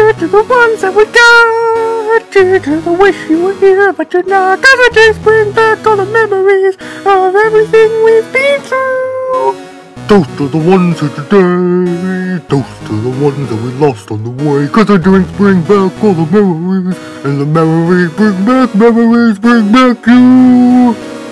Cheers to the ones that we got. Cheers to the wish you were here, but you're not. 'Cause the drinks bring back all the memories of everything we've been through. Toast to the ones of today. Toast to the ones that we lost on the way. 'Cause the drinks bring back all the memories. And the memories bring back you.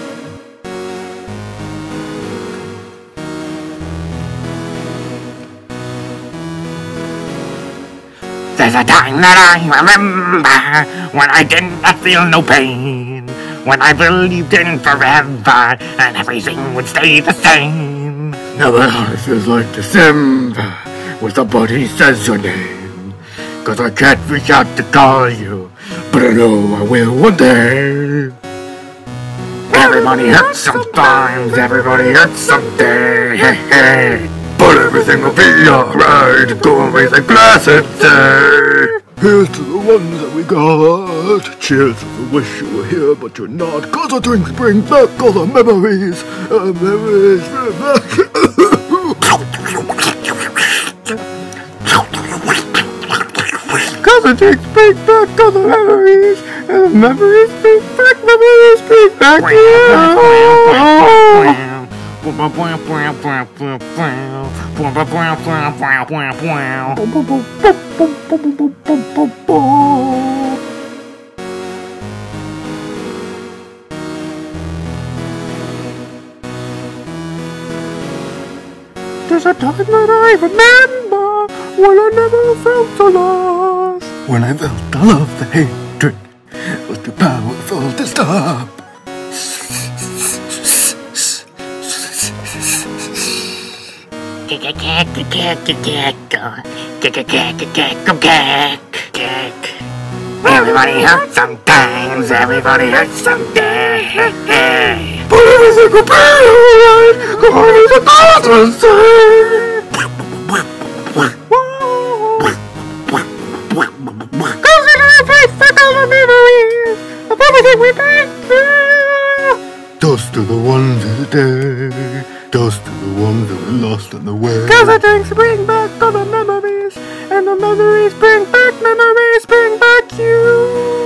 There's a time that I remember when I did not feel no pain, when I believed in forever and everything would stay the same. Now my heart feels like December when somebody says your name. 'Cause I can't reach out to call you, but I know I will one day. Everybody hurts sometimes, everybody hurts someday. Hey, hey. But everything will be alright. Go and raise a glass and say, here's to the ones that we got. Cheers to the wish you were here, but you're not. 'Cause the drinks bring back all the memories. Memories bring back. 'Cause the drinks bring back all the memories. And the memories bring back you. There's a time that I remember when I never felt so lost. When I felt the love, the hatred was too powerful to stop. Everybody hurts sometimes, everybody hurts someday. But everything will be alright. God is a thousand say. 'Cause it all brings back all the memories of everything we've been through. Toast to the ones of the day. Toast to the ones that we lost on the way. 'Cause the drinks bring back all the memories, and the memories bring back you.